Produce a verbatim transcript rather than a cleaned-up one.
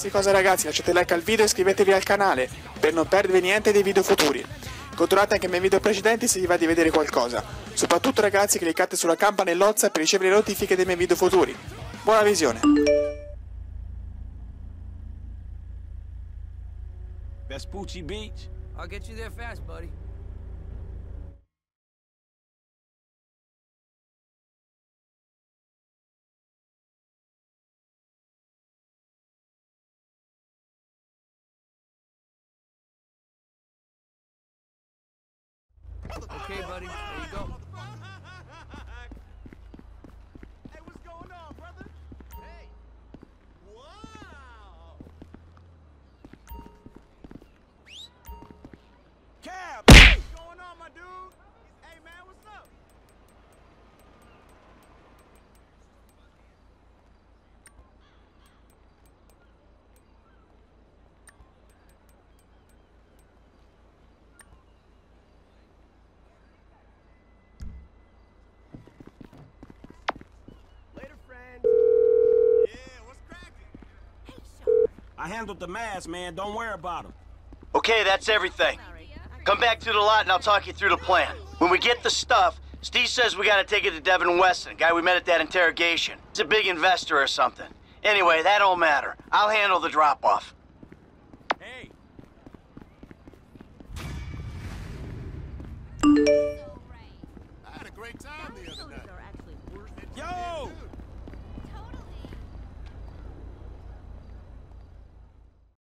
qualsiasi cosa ragazzi, lasciate like al video e iscrivetevi al canale per non perdervi niente dei video futuri. Controllate anche i miei video precedenti se vi va di vedere qualcosa. Soprattutto ragazzi, cliccate sulla campanellozza per ricevere le notifiche dei miei video futuri. Buona visione! Vespucci Beach? I'll get you there fast, buddy. Okay, buddy, there you go. Hey, what's going on, brother? Hey. Wow. Cab, hey, what's going on, my dude? Hey, man, what's up? I handled the mask, man. Don't worry about him. Okay, that's everything. Come back to the lot and I'll talk you through the plan. When we get the stuff, Steve says we gotta take it to Devin Weston, guy we met at that interrogation. He's a big investor or something. Anyway, that don't matter. I'll handle the drop-off.